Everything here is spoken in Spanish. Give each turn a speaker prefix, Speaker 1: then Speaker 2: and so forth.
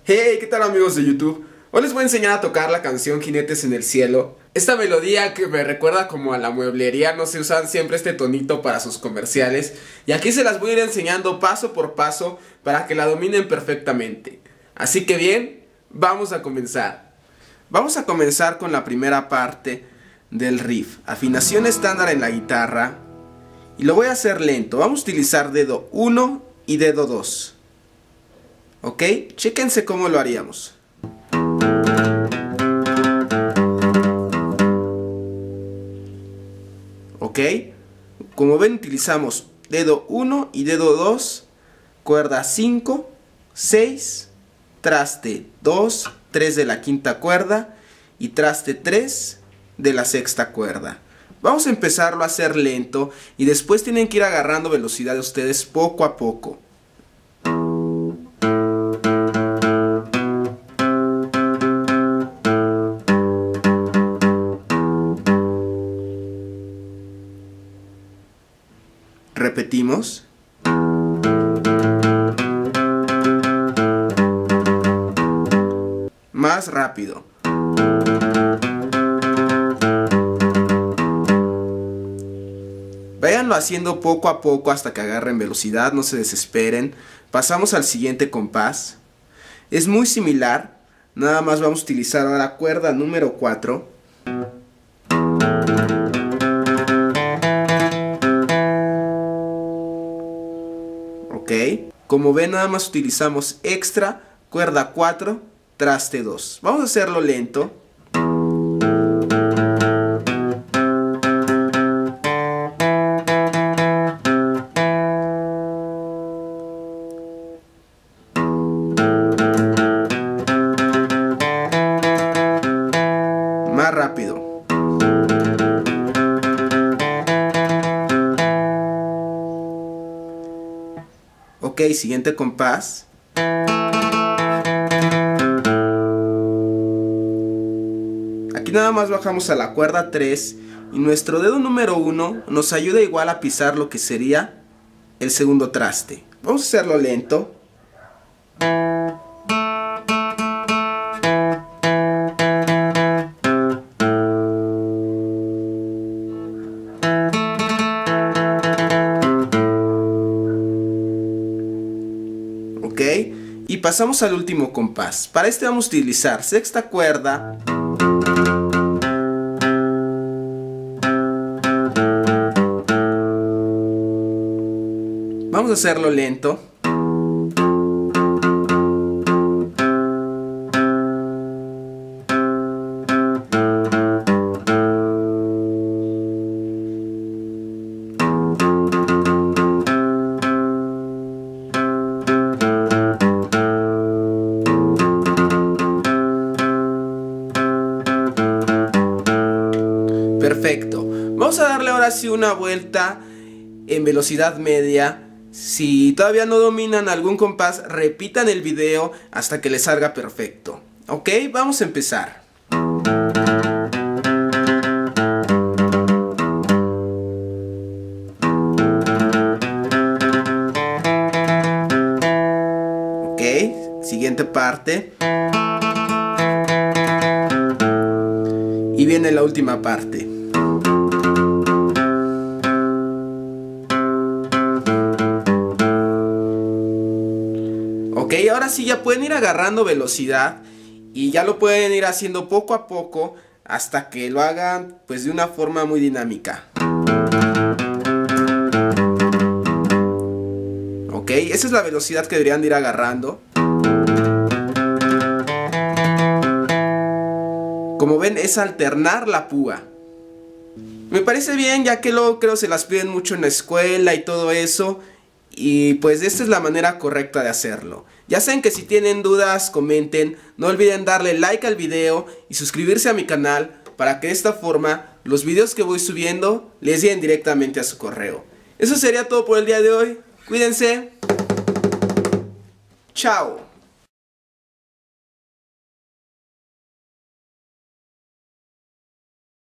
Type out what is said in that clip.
Speaker 1: Hey, ¿qué tal amigos de YouTube? Hoy les voy a enseñar a tocar la canción Jinetes en el Cielo. Esta melodía que me recuerda como a la mueblería, no se usan siempre este tonito para sus comerciales. Y aquí se las voy a ir enseñando paso por paso para que la dominen perfectamente. Así que bien, vamos a comenzar. Vamos a comenzar con la primera parte del riff. Afinación estándar en la guitarra. Y lo voy a hacer lento. Vamos a utilizar dedo 1 y dedo 2. ¿Ok? Chéquense cómo lo haríamos. ¿Ok? Como ven, utilizamos dedo 1 y dedo 2, cuerda 5, 6, traste 2, 3 de la quinta cuerda y traste 3 de la sexta cuerda. Vamos a empezarlo a hacer lento y después tienen que ir agarrando velocidad ustedes poco a poco. Repetimos. Más rápido. Váyanlo haciendo poco a poco hasta que agarren velocidad, no se desesperen. Pasamos al siguiente compás. Es muy similar, nada más vamos a utilizar ahora cuerda número 4. ¿Ok? Como ven, nada más utilizamos extra, cuerda 4, traste 2. Vamos a hacerlo lento. Más rápido. Ok, siguiente compás. Aquí nada más bajamos a la cuerda 3 y nuestro dedo número 1 nos ayuda igual a pisar lo que sería el segundo traste. Vamos a hacerlo lento. ¿Ok? Y pasamos al último compás. Para este vamos a utilizar sexta cuerda, vamos a hacerlo lento. Perfecto. Vamos a darle ahora sí una vuelta en velocidad media. Si todavía no dominan algún compás, repitan el video hasta que les salga perfecto. Ok, vamos a empezar. Ok, siguiente parte. Y viene la última parte. Ok, ahora sí ya pueden ir agarrando velocidad y ya lo pueden ir haciendo poco a poco hasta que lo hagan pues de una forma muy dinámica. Ok, esa es la velocidad que deberían de ir agarrando. Como ven, es alternar la púa. Me parece bien, ya que luego creo se las piden mucho en la escuela y todo eso. Y pues esta es la manera correcta de hacerlo. Ya saben que si tienen dudas, comenten. No olviden darle like al video y suscribirse a mi canal para que de esta forma los videos que voy subiendo les lleguen directamente a su correo. Eso sería todo por el día de hoy. Cuídense. Chao.